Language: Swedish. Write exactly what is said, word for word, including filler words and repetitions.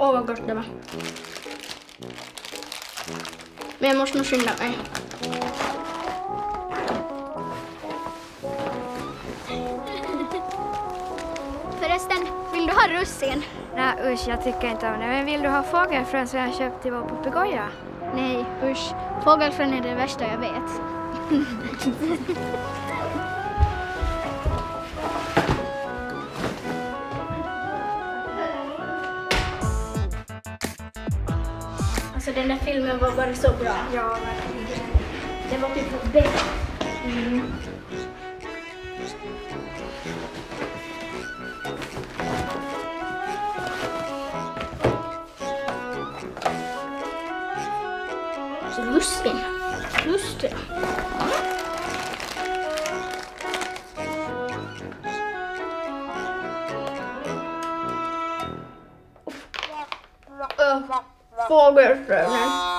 Åh, vad gott det var. Men jag måste nog skynda mig. Förresten, vill du ha russin? Nej usch, jag tycker inte om det. Men vill du ha fågelfrön som jag har köpt till vår papegoja? Nej, usch. Fågelfrön är det värsta jag vet. Alltså den där filmen var bara så bra. Ja, verkligen. Det var typ bäst. Mm. Så russin. Just det. Fågelfrönen.